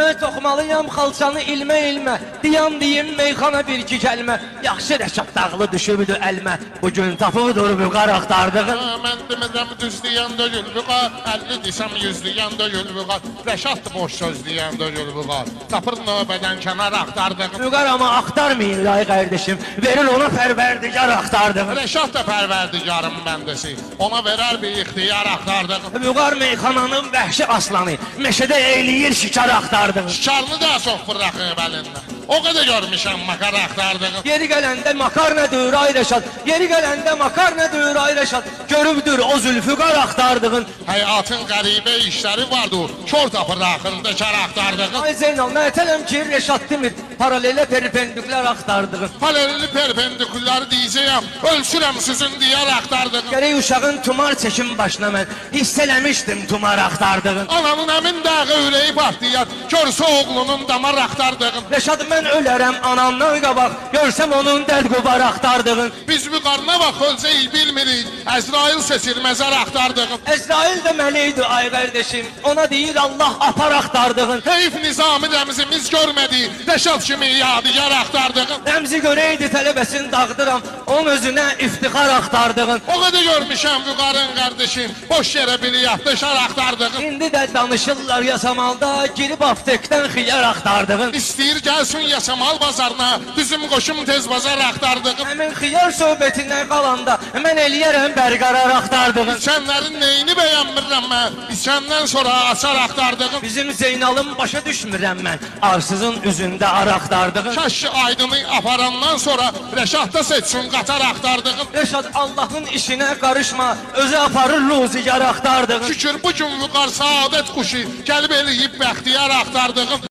Mən toxmalıyam xalçanı ilmə, deyim meyxana bir-iki kəlmə. Yaxşı Rəşad dağlı düşübdü əlmə, bugün tapıbdır vüqar axtardığın. Mən demirəm düz deyən deyil vüqar, 50 desəm 100 deyən deyil vüqar. Rəşad da boş söz deyən deyil vüqar, tapır növbədən kənar axtardığın. Vüqar ama axtarmayın ay qardeşim, verin ona pərverdigar axtardığın. Rəşad da pərverdigarın bəndəsi, ona verər bir ixtiyar axtardığın. Vüqar meyxananın vəhşi aslanı, meşədə eyləyir şikar axtardığın. Şikarını da çox fırraxıb əlindən, o qədər görmüşəm makar axtardığın. Yeri gələndə makar nədir ay Rəşad, yeri gələndə makar nədir ay Rəşad, görübdür o zülfüqar axtardığın. Həyatın qəribə işləri vardır, kör tapır axırında kar axtardığın. Ay Zeynal, nətələm ki Rəşad demir, paralelə perpendiklər axtardığın. Paraleli perpendikülləri deyəcəyəm, ölçürəm sizin diyar axtardığın. Gərək uşağın tumar çəkim başına mən hiss eləmişdim tumar axtardığın. Ananın əmin dağı ürəyi partlayar, görsə oğlunun damar axtardığın. Rəşad, mən ölərəm anamdan qabaq, görsəm onun dərd qubar axtardığın. Biz bu qarına bax ölçəyi bilmirik, Əzrail seçir məzar axtardığın. Əzrail də mələkdir ay qardeşim, ona deyir Allah apar axtardığın. Heyf nizami rəmzimiz görmədi, Rəşad kimi yadigar axtardığın. Rəmzi görəydi tələbəsini dağıdıram, onun özünə iftixar axtardığın. O qədər görmüşəm vüqarın qardeşim, boş yerə bir yaxdışar axtardığın. İndi də danışırlar yasamalda, girib aptekdən xiyar axtardığın. İstəyir gəlsin yasamal bazarına, düzüm qoşum tez bazar axtardığın. Həmin xiyar söhbətindən qalanda, mən eləyərəm bərqərar axtardığın. İçənlərin neyini bəyənmirəm mən, içəndən sonra açar axtardığın. Bizim Zeynalın başa düşmürəm mən, arsızın üzündə ar axtardığın. Kaş aydını aparandan sonra Rəşad da seçsin qatar axtardığın. Rəşad, Allahın işinə qarışma, özü aparır ruzigar axtardığın. Şükür bu gün vüqar saadət quşu, gəlib eləyib bəxtiyar axtardığın.